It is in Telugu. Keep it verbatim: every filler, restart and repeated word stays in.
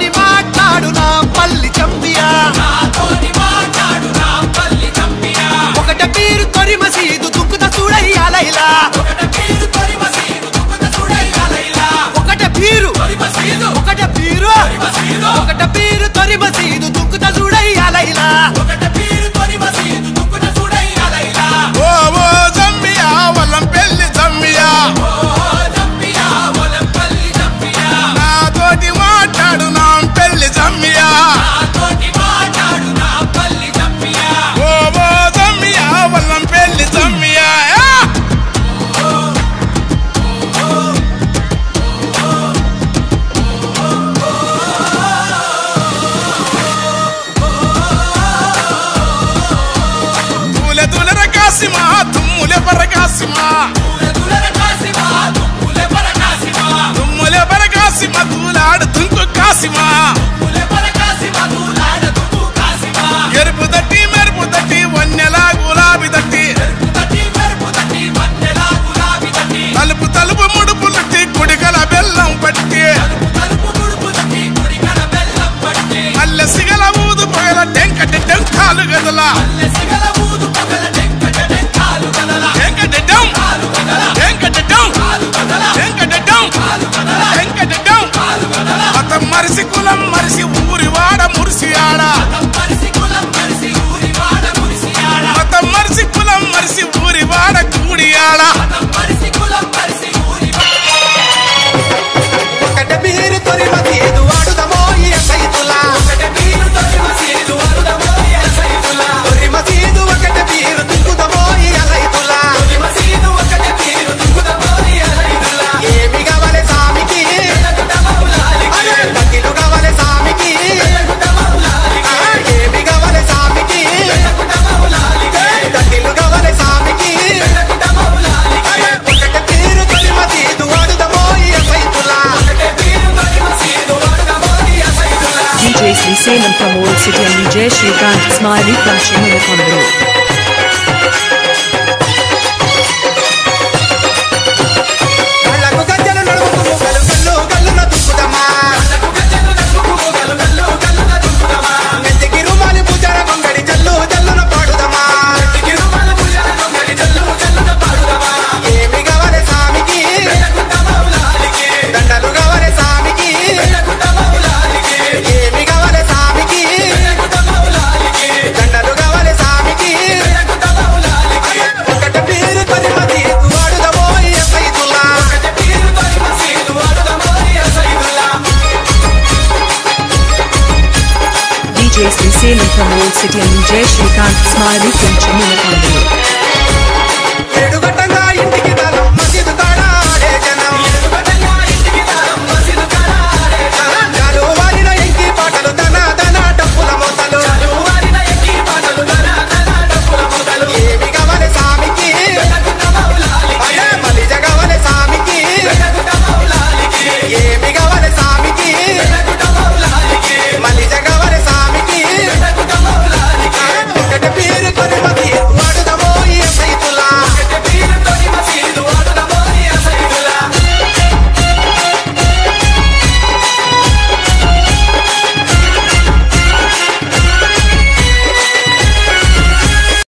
మాట్లాడు నా పల్లి చంపియా ఒకట పీరు తొరి మసీదు దుక్కుత చూడయ్యా లైలా ఒకట పీరు ఒకట పీరు ఒకట పీరు తొరి మసీదు దుక్కుత చూడయ్యా లైలా ఓ ఓ జమ్మియా వల్లం పెళ్లి జమ్మియా నాతోటి మాట్లాడు నా పెళ్లి జమ్మియా ఓ ఓ జమ్మియా వల్లం పెళ్లి జమ్మియా తూలె తూలెర కాసిమా తుమ్ములే పరకాసిమా తుమ్ములే పరకాసిమా తూలాడు తుంకు కాసిమా ఎరుపు తట్టి మెరుపు తట్టి వన్నెలా గులాబీ తట్టి తలుపు తలుపు ముడుపు తట్టి కుడికల బెల్లం పట్టి మల్లె సిగల ఊదు పగల టెంకటి టెంకాలు గదల మతం మరిసి కులం మరిసి ఊరి వాడ మురిసి ఆడ మతం మరిసి కులం మరిసి ఊరి వాడ కూడి ఆడ ఒకట పీరు తొరి మసీదు వాడుదమో ఈ సైతులా తొరి మసీదు ఒకట పీరు దుక్కుదమో ఈ అలైతులా ఏమి కావాలి సామికి దక్కిలు కావాలి సామికి ఏమి కావాలి సామికి దక్కిలు కావాలి సామికి ఒకట పీరు తొరి మసీదు వాడుదమో ఈ సైతులా D J Sri Salem from Old City and D J Shrikant Smiley from Chimalakondaru. కళ్ళకు గజ్జలు నడుముకు గల్లు గల్లు గల్లున దుక్కుదమా నెత్తికి రుమాలి పూజార కొంగడి జల్లు జల్లున పాడుదమా ఏమి కావాలి సామికి దండలు కావాలి సామికి ఏమి కావాలి సామికి దండలు కావాలి సామికి ఒకట పీరు తొరి మసీదు వాడుదమో ఈ సైతులా D J Sri Salem from Old City and D J Shrikant Smiley from Chimalakondaru. ఏడుగట్టంగా ఇంటికి